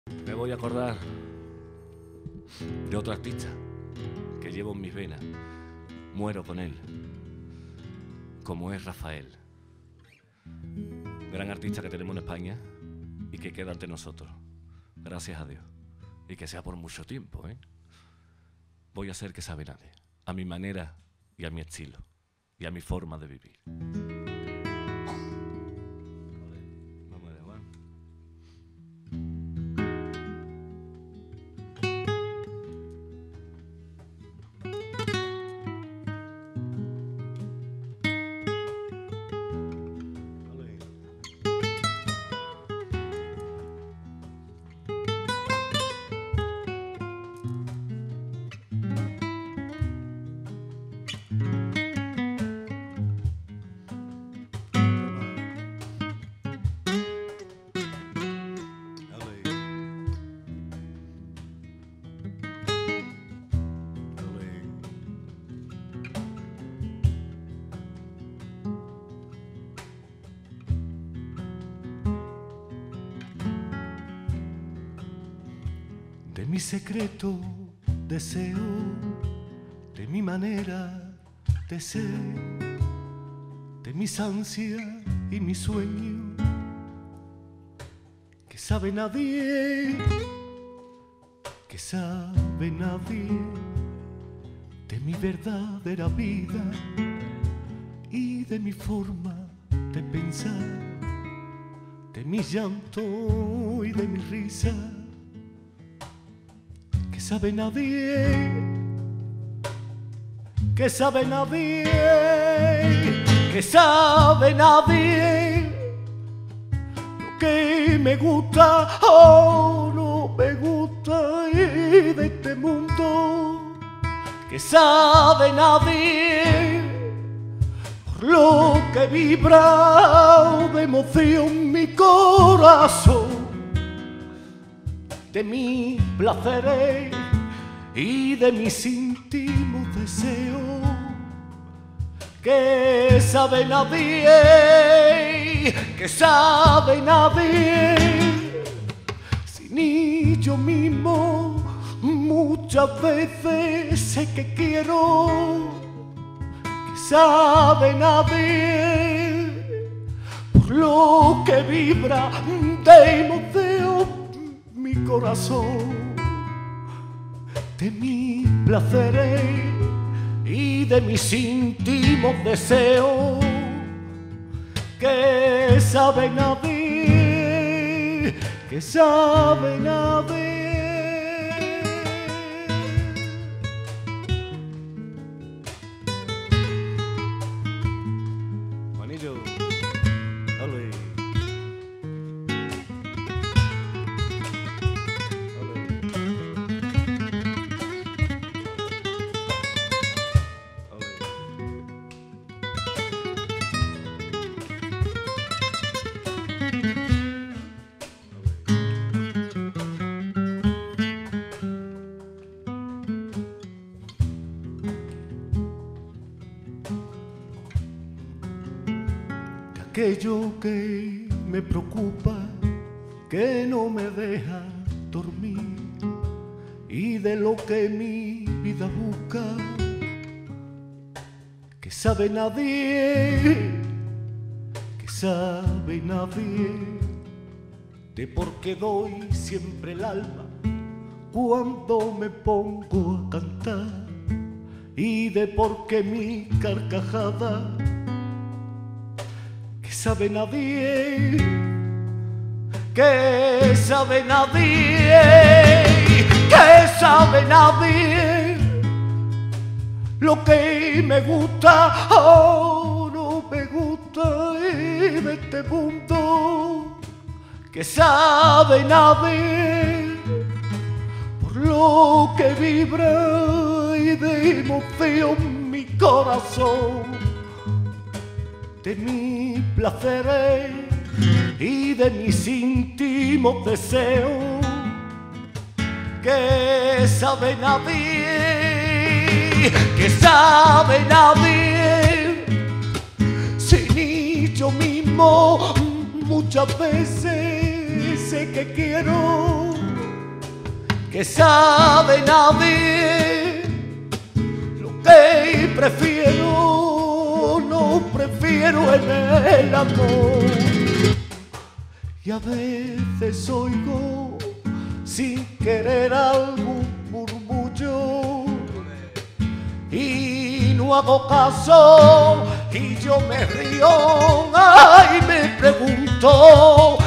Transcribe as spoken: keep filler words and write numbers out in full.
Me voy a acordar de otro artista que llevo en mis venas. Muero con él, como es Rafael. Gran artista que tenemos en España y que queda ante nosotros. Gracias a Dios. Y que sea por mucho tiempo, ¿eh? Voy a hacer que sabe nadie, a mi manera y a mi estilo y a mi forma de vivir. De mi secreto deseo, de mi manera de ser, de mis ansias y mis sueños, que sabe nadie, que sabe nadie, de mi verdadera vida y de mi forma de pensar, de mi llanto y de mi risa. Que sabe nadie, que sabe nadie, que sabe nadie lo que me gusta o no me gusta y de este mundo, que sabe nadie por lo que vibra de emoción mi corazón, de mis placeres y de mis íntimos deseos, que sabe nadie, que sabe nadie, si ni yo mismo muchas veces sé que quiero, que sabe nadie por lo que vibra de emoción mi corazón, de mis placeres y de mis íntimos deseos, que sabe nadie, que sabe nadie. Juanillo, ole. Aquello que me preocupa, que no me deja dormir, y de lo que mi vida busca, que sabe nadie, que sabe nadie, de por qué doy siempre el alma cuando me pongo a cantar, y de por qué mi carcajada, que sabe nadie, que sabe nadie, que sabe nadie lo que me gusta o no me gusta de este mundo, que sabe nadie por lo que vibra y de emoción mi corazón, de mis placeres y de mis íntimos deseos, que sabe nadie, que sabe nadie, si ni yo mismo muchas veces sé que quiero, que sabe nadie. Lo que prefiero, no prefiero en el amor. Y a veces oigo sin querer algún murmullo y no hago caso y yo me río. Ay, me pregunto